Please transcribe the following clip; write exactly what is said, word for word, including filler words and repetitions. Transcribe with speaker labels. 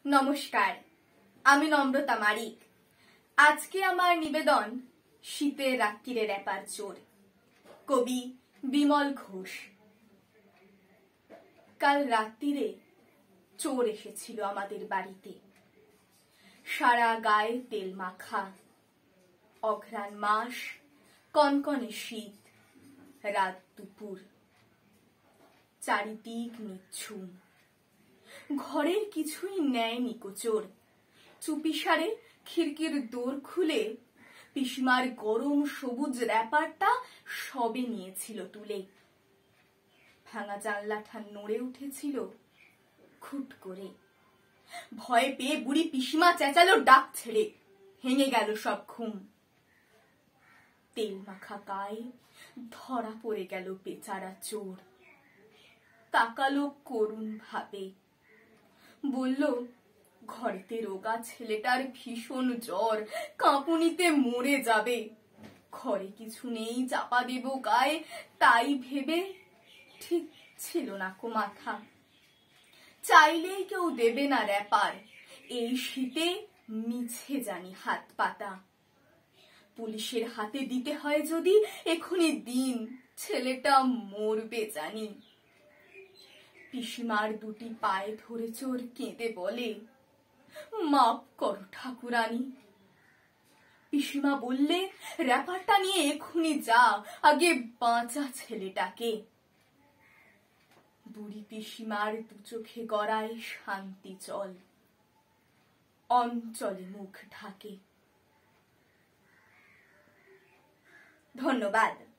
Speaker 1: নমস্কার, আমি নম্রতা মারিক। আজকে আমার নিবেদন শীতের রাত্রিরে র্যাপার চোর, কবি বিমল ঘোষ। কাল রাত্রিরে চোর এসেছিল আমাদের বাড়িতে। সারা গায়ে তেল মাখা, অঘ্রাণ মাস, কনকনে শীত, রাত দুপুর, চারিদিক নিচ্ছুম। ঘরের কিছুই নেয়নি কোচর। চুপিসারে খিড়কির দোর খুলে পিসিমার গরম সবুজ র্যাপারটা সবে নিয়েছিল তুলে। ভাঙা জানলাটা নড়ে উঠেছিল খুট করে। ভয় পেয়ে বুড়ি পিসিমা চেঁচালো ডাক ছেড়ে। ভেঙে গেল সব ঘুম। তেল মাখা গায়ে ধরা পড়ে গেল বেচারা চোর। তাকালো করুণ ভাবে, বলল, ঘরেতে রোগা ছেলেটার ভীষণ জ্বর, কাঁপুনিতে মরে যাবে। ঘরে কিছু নেই চাপা দেব গায়ে, তাই ভেবে ঠিক ছিল না কো মাথা। চাইলেই কেউ দেবে না র্যাপার, এই শীতে মিছে জানি হাত পাতা। পুলিশের হাতে দিতে হয় যদি এখনই দিন, ছেলেটা মরবে জানি। পিসিমার দুটি পায়ে ধরে চোর কেঁদে বলে, মাপ করো ঠাকুরানী। পিসিমা বললে, র্যাপারটা নিয়ে এখনই যা, আগে বাঁচা ছেলেটাকে। বুড়ি পিসিমার দু চোখে গড়ায় শান্তি জল, অঞ্চলে মুখ ঢাকে। ধন্যবাদ।